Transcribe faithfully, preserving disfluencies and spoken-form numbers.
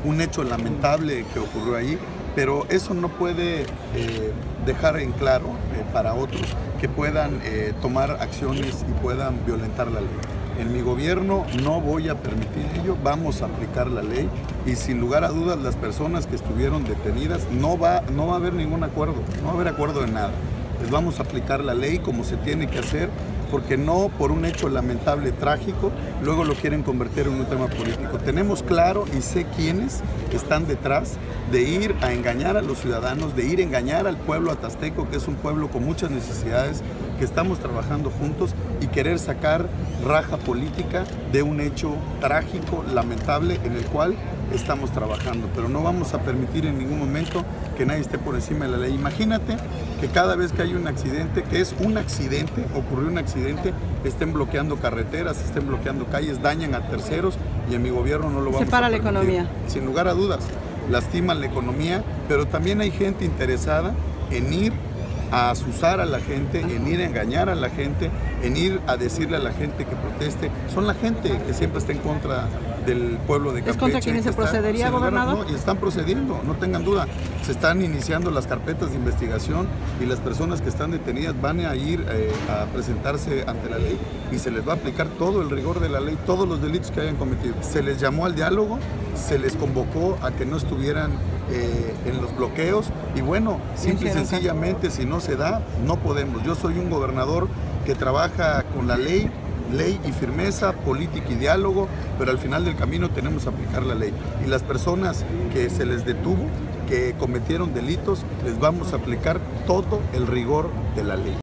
un hecho lamentable que ocurrió ahí, pero eso no puede eh, dejar en claro eh, para otros que puedan eh, tomar acciones y puedan violentar la ley. En mi gobierno no voy a permitir ello, vamos a aplicar la ley y sin lugar a dudas las personas que estuvieron detenidas no va, no va a haber ningún acuerdo, no va a haber acuerdo de nada. Les vamos a aplicar la ley como se tiene que hacer, porque no por un hecho lamentable, trágico, luego lo quieren convertir en un tema político. Tenemos claro y sé quiénes están detrás de ir a engañar a los ciudadanos, de ir a engañar al pueblo atasteco, que es un pueblo con muchas necesidades, que estamos trabajando juntos y querer sacar raja política de un hecho trágico, lamentable, en el cual estamos trabajando, pero no vamos a permitir en ningún momento que nadie esté por encima de la ley. Imagínate que cada vez que hay un accidente, que es un accidente, ocurrió un accidente, estén bloqueando carreteras, estén bloqueando calles, dañan a terceros y en mi gobierno no lo vamos a permitir. Separa la economía. Sin lugar a dudas, lastiman la economía, pero también hay gente interesada en ir a asusar a la gente, en ir a engañar a la gente, en ir a decirle a la gente que proteste. Son la gente que siempre está en contra del pueblo de Campeche. ¿Es contra quienes se está, procedería, gobernador? No, y están procediendo, no tengan duda. Se están iniciando las carpetas de investigación y las personas que están detenidas van a ir eh, a presentarse ante la ley y se les va a aplicar todo el rigor de la ley, todos los delitos que hayan cometido. Se les llamó al diálogo, se les convocó a que no estuvieran eh, en los bloqueos y bueno, simple y sencillamente si no se da, no podemos. Yo soy un gobernador que trabaja con la ley, ley y firmeza, política y diálogo, pero al final del camino tenemos que aplicar la ley. Y las personas que se les detuvo, que cometieron delitos, les vamos a aplicar todo el rigor de la ley.